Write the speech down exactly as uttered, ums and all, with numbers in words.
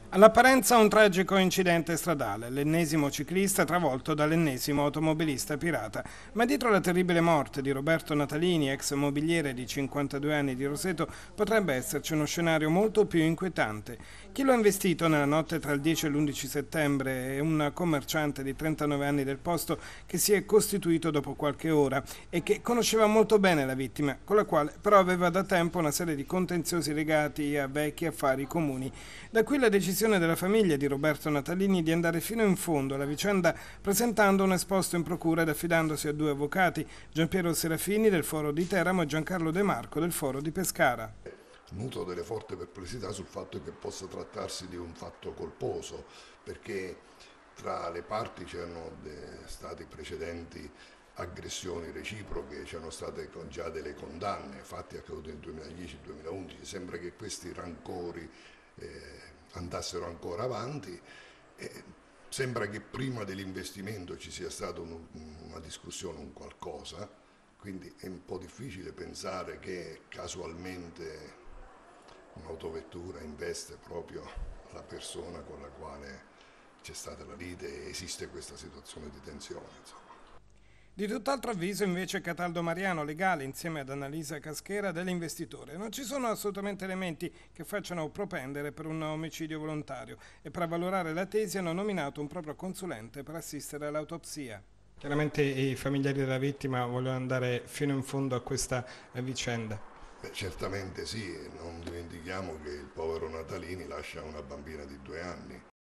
All'apparenza un tragico incidente stradale, l'ennesimo ciclista travolto dall'ennesimo automobilista pirata, ma dietro la terribile morte di Roberto Natalini, ex mobiliere di cinquantadue anni di Roseto, potrebbe esserci uno scenario molto più inquietante. Chi lo ha investito nella notte tra il dieci e l'undici settembre è un commerciante di trentanove anni del posto che si è costituito dopo qualche ora e che conosceva molto bene la vittima, con la quale però aveva da tempo una serie di contenziosi legati a vecchi affari comuni. Da qui la decisione della famiglia di Roberto Natalini di andare fino in fondo alla vicenda presentando un esposto in procura ed affidandosi a due avvocati, Giampiero Serafini del Foro di Teramo e Giancarlo De Marco del Foro di Pescara. Nutro delle forti perplessità sul fatto che possa trattarsi di un fatto colposo, perché tra le parti c'erano stati precedenti aggressioni reciproche, c'erano state già delle condanne, fatti accaduti nel duemiladieci-duemilaundici, sembra che questi rancori eh, andassero ancora avanti. E sembra che prima dell'investimento ci sia stata un, una discussione, un qualcosa, quindi è un po' difficile pensare che casualmente un'autovettura investe proprio la persona con la quale c'è stata la lite e esiste questa situazione di tensione, insomma. Di tutt'altro avviso invece Cataldo Mariano, legale insieme ad Annalisa Caschera dell'investitore. Non ci sono assolutamente elementi che facciano propendere per un omicidio volontario e per avvalorare la tesi hanno nominato un proprio consulente per assistere all'autopsia. Chiaramente i familiari della vittima vogliono andare fino in fondo a questa vicenda. Beh, certamente sì, non dimentichiamo che il povero Natalini lascia una bambina di due anni.